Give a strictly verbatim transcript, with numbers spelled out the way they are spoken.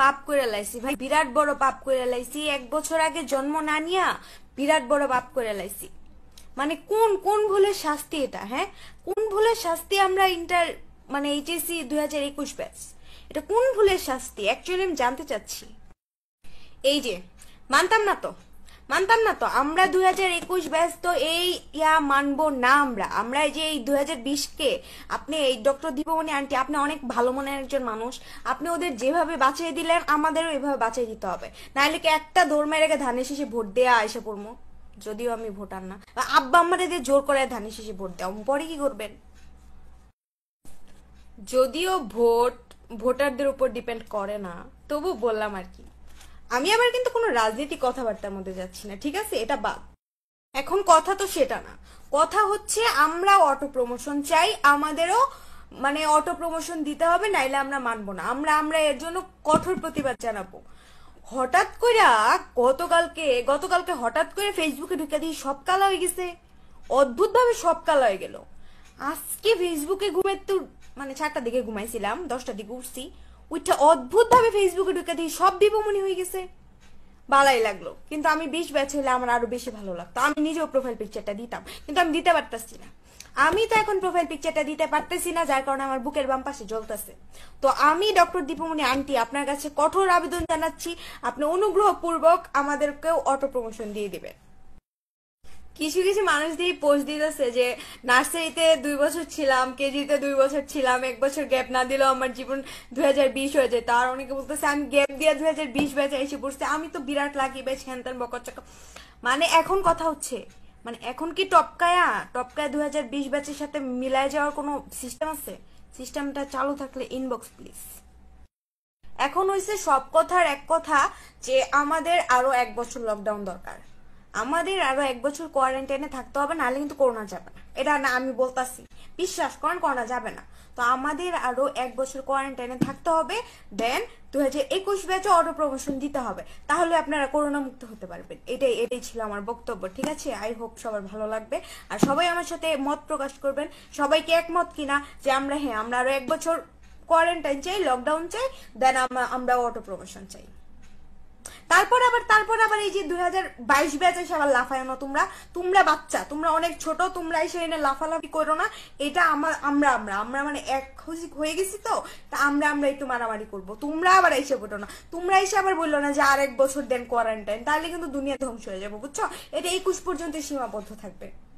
পাপ করে লাইছি ভাই, বিরাট বড় পাপ করে লাইছি। এক বছর আগে জন্ম না নিয়া বিরাট বড় পাপ করে লাইছি। মানে কোন কোন ভুলের শাস্তি এটা? হ্যাঁ, কোন ভুলের শাস্তি আমরা ইন্টার মানে এইচএসসি দুই হাজার একুশ ব্যাচ, এটা কোন ভুলের শাস্তি অ্যাকচুয়ালি আমি জানতে চাচ্ছি। এই যে মানতাম না তো মানতাম না তো আমরা দুই হাজার একুশ ব্যাচ তো এই ইয়া মানবো না আমরা আমরা এই যে এই দুই হাজার বিশ কে আপনি এই ডক্টর দীপমণি আন্টি, আপনি অনেক ভালো মনের একজন মানুষ, আপনি ওদের যেভাবে বাঁচিয়ে দিলেন আমাদেরও এভাবে বাঁচিয়ে দিতে হবে, নাহলে কি একটা দৌড় মেরে ধানের শেষে ভোট দেয়া এসে পড়বো। যদিও আমি ভোটার না, আব্বা আমাদের দিয়ে জোর করে ধানের শেষে ভোট দেওয়া, পরে কি করবেন? যদিও ভোট ভোটারদের উপর ডিপেন্ড করে না, তবু বললাম আর কি। আমি আবার কিন্তু কোনো রাজনীতি কথাবার্তার মধ্যে যাচ্ছি না, ঠিক আছে? এটা বাদ। এখন কথা তো সেটা না, কথা হচ্ছে আমরা অটো প্রমোশন চাই, আমাদেরও মানে অটো প্রমোশন দিতে হবে, নাইলে আমরা মানবো না। আমরা আমরা এর জন্য কঠোর প্রতিবাদ জানাবো। হঠাৎ করে গতকালকে গতকালকে হঠাৎ করে ফেসবুকে ঢুকে দিয়ে সব কালা হয়ে গেছে, অদ্ভুত ভাবে সব কালা হয়ে গেল। আজকে ফেসবুকে ঘুমের তো মানে চারটার দিকে ঘুমাইছিলাম, দশটার দিকে উঠছি, ওইটা অদ্ভুত ভাবে ফেসবুকে ঢুকে দিয়ে সব দীপমণি হয়ে গেছে। ভালাই লাগলো, কিন্তু আমি বিশ ব্যাচ হলে আমার আরো বেশি ভালো লাগতো, আমি নিজেও প্রোফাইল পিকচারটা দিতাম, কিন্তু আমি দিতে পারতাছি না। আমি তো এখন প্রোফাইল পিকচারটা দিতে পারতেছি না, যার কারণে আমার বুকের বাম পাশে জ্বলতেছে। তো আমি ডক্টর দীপমণি আন্টি আপনার কাছে কঠোর আবেদন জানাচ্ছি, আপনি অনুগ্রহপূর্বক আমাদেরকেও অটো প্রমোশন দিয়ে দিবেন। কিছু কিছু মানুষ দিয়ে পোস্ট দিতেছে যে নার্সারিতে দুই বছর ছিলাম, কেজিতে দুই বছর ছিলাম, এক বছর গ্যাপ না দিলেও আমার জীবন দুই হাজার বিশ হয়ে যায়। তার অনেকে বলতেছে আমি গ্যাপ দিয়ে দুই হাজার বিশ ব্যাচে এসে পড়ছি, আমি তো বিরাট লাকি ব্যাচ, হ্যান বকচকা। মানে এখন কথা হচ্ছে, মানে এখন কি টপকায়া টপকায় দুই হাজার বিশ ব্যাচের সাথে মিলায় যাওয়ার কোনো সিস্টেম আছে? সিস্টেমটা চালু থাকলে ইনবক্স প্লিজ। এখন হয়েছে সব কথার এক কথা যে আমাদের আরো এক বছর লকডাউন দরকার, আমাদের আরো এক বছর কোয়ারেন্টাইনে থাকতে হবে, নাহলে কিন্তু করোনা যাবে না। এটা না আমি বলতাছি, বিশ্বাস করেন করোনা যাবে না। তো আমাদের আরো এক বছর কোয়ারেন্টাইনে থাকতে হবে, দেন দুই হাজার একুশ ব্যাচে অটো প্রমোশন দিতে হবে, তাহলে আপনারা করোনা মুক্ত হতে পারবেন। এটাই এটাই ছিল আমার বক্তব্য, ঠিক আছে? আই হোপ সবার ভালো লাগবে, আর সবাই আমার সাথে মত প্রকাশ করবেন, সবাইকে একমত কিনা যে আমরা হ্যাঁ আমরা আরো এক বছর কোয়ারেন্টাইন চাই, লকডাউন চাই, দেন আমরা অটো প্রমোশন চাই। তারপর আবার তারপর আবার এই যে দুই হাজার বাইশ ব্যাচ এসে আবার লাফায় না, তোমরা তোমরা বাচ্চা, তোমরা অনেক ছোট, তোমরা এসে এনে লাফালাফি করো না। এটা আমার আমরা আমরা আমরা মানে এক হয়ে গেছি, তো তা আমরা আমরা একটু মারামারি করবো, তোমরা আবার এসে বলো না, তোমরা এসে আবার বললো না যে আর এক বছর দেন কোয়ারেন্টাইন, তাহলে কিন্তু দুনিয়া ধ্বংস হয়ে যাবো, বুঝছো? এটা একুশ পর্যন্ত সীমাবদ্ধ থাকবে।